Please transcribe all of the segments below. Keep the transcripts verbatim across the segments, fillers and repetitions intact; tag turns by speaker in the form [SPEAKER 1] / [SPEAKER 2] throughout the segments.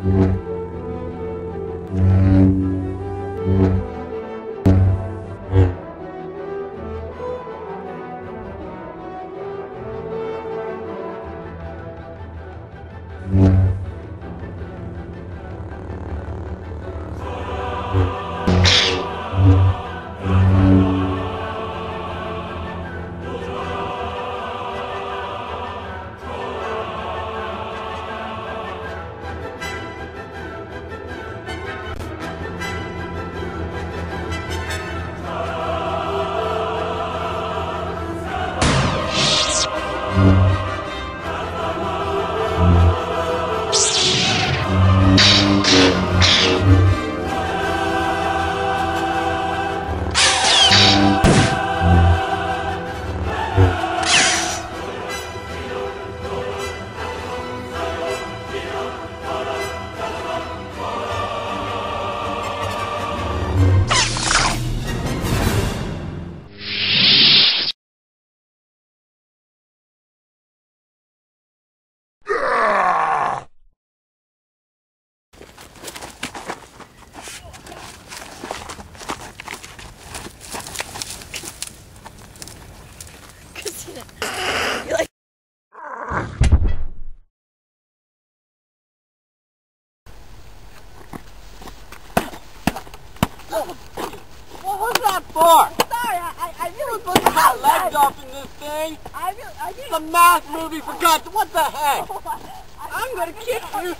[SPEAKER 1] What was that for?
[SPEAKER 2] Sorry, I, I, I really put
[SPEAKER 1] You got legs off in this thing?
[SPEAKER 2] I really, I didn't.
[SPEAKER 1] It's a math movie for God's. What the heck?
[SPEAKER 2] Oh, I, I,
[SPEAKER 1] I'm gonna kick you.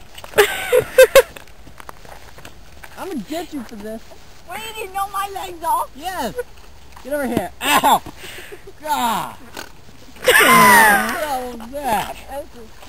[SPEAKER 1] I'm gonna get you for this.
[SPEAKER 2] Wait, you didn't know my legs off?
[SPEAKER 1] Yes. Get over here. Ow. God. What the hell was that?
[SPEAKER 2] That was